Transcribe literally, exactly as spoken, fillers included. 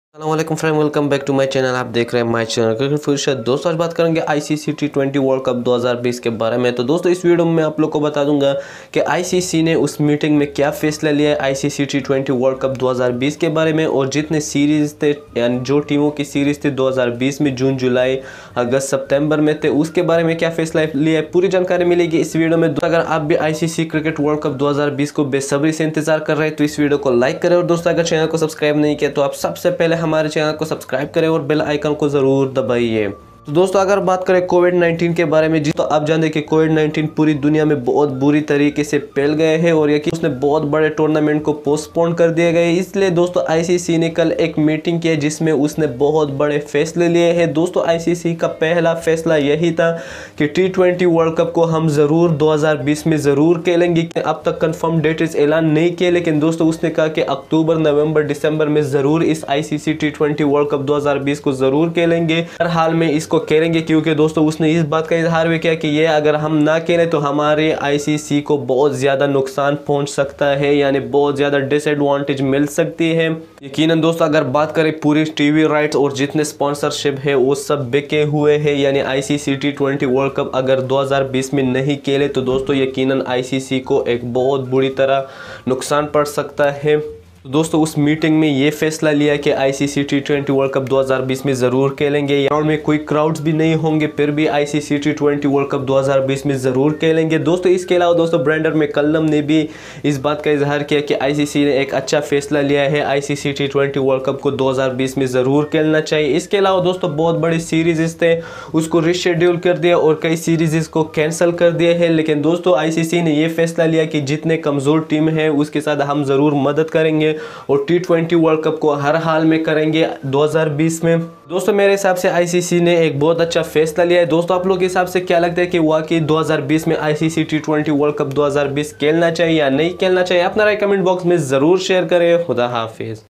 अस्सलाम friend, welcome back to my channel. आप देख रहे हैं माय चैनल क्रिकेट फुर्सत। दोस्तों आज बात करेंगे ICC T twenty world cup दो हज़ार बीस के बारे में। तो दोस्तों इस वीडियो में मैं आप लोग को बता दूंगा कि आईसीसी ने उस मीटिंग में क्या फैसला लिया है ICC T twenty world cup दो हज़ार बीस के बारे में, और जितने सीरीज थे यानी जो टीमों की सीरीज थे दो हज़ार बीस में जून जुलाई अगस्त सितंबर में थे उसके बारे में क्या फैसला लिया है, पूरी जानकारी मिलेगी इस वीडियो में। अगर आप भी आईसीसी क्रिकेट वर्ल्ड कप दो हज़ार बीस को बेसब्री से इंतजार कर रहे हैं तो इस वीडियो को लाइक करें, और दोस्तों अगर चैनल को सब्सक्राइब नहीं किया तो आप सबसे पहले हमारे चैनल को सब्सक्राइब करें और बेल आइकन को जरूर दबाइए। तो दोस्तों अगर बात करें कोविड नाइन्टीन के बारे में, जी तो आप जानते हैं कि कोविड नाइन्टीन पूरी दुनिया में बहुत बुरी तरीके से फैल गए हैं और यकीन उसने बहुत बड़े टूर्नामेंट को पोस्टपोन कर दिए गए। इसलिए दोस्तों आईसीसी ने कल एक मीटिंग की जिसमें उसने बहुत बड़े फैसले लिए हैं। दोस्तों आईसीसी का पहला फैसला यही था कि टी ट्वेंटी वर्ल्ड कप को हम ज़रूर दो हज़ार बीस में ज़रूर खेलेंगे। अब तक कन्फर्म डेट्स ऐलान नहीं किए, लेकिन दोस्तों उसने कहा कि अक्टूबर नवंबर दिसंबर में ज़रूर इस ICC T twenty world cup दो हज़ार बीस को ज़रूर खेलेंगे। हर हाल में इसको खेलेंगे, क्योंकि दोस्तों उसने इस बात का इजहार भी किया कि ये अगर हम ना खेलें तो हमारे आईसीसी को बहुत ज़्यादा नुकसान पहुंच सकता है, यानी बहुत ज़्यादा डिसएडवांटेज मिल सकती है। यकीनन दोस्तों अगर बात करें पूरी टीवी राइट्स और जितने स्पॉन्सरशिप है वो सब बिके हुए हैं, यानी ICC T twenty world cup अगर दो हज़ार बीस में नहीं खेले तो दोस्तों यकीनन आईसीसी को एक बहुत बुरी तरह नुकसान पड़ सकता है। तो दोस्तों उस मीटिंग में ये फैसला लिया कि ICC T twenty world cup दो हज़ार बीस में ज़रूर खेलेंगे। ग्राउंड में कोई क्राउड्स भी नहीं होंगे, फिर भी ICC T twenty world cup दो हज़ार बीस में ज़रूर खेलेंगे। दोस्तों इसके अलावा दोस्तों ब्रेंडन मैकलम ने भी इस बात का इजहार किया कि आईसीसी ने एक अच्छा फैसला लिया है, ICC T twenty world cup को दो हज़ार बीस में ज़रूर खेलना चाहिए। इसके अलावा दोस्तों बहुत बड़ी सीरीज़ थे उसको रिशेड्यूल कर दिया और कई सीरीज़ को कैंसिल कर दिए हैं, लेकिन दोस्तों आईसीसी ने यह फैसला लिया कि जितने कमज़ोर टीम है उसके साथ हम ज़रूर मदद करेंगे और टी ट्वेंटी वर्ल्ड कप को हर हाल में करेंगे दो हज़ार बीस में। दोस्तों मेरे हिसाब से आईसीसी ने एक बहुत अच्छा फैसला लिया है। दोस्तों आप लोगों के हिसाब से क्या लगता है कि वाकई दो हज़ार बीस में ICC T twenty world cup दो हज़ार बीस खेलना चाहिए या नहीं खेलना चाहिए? अपना राय कमेंट बॉक्स में ज़रूर शेयर करें। खुदा हाफिज़।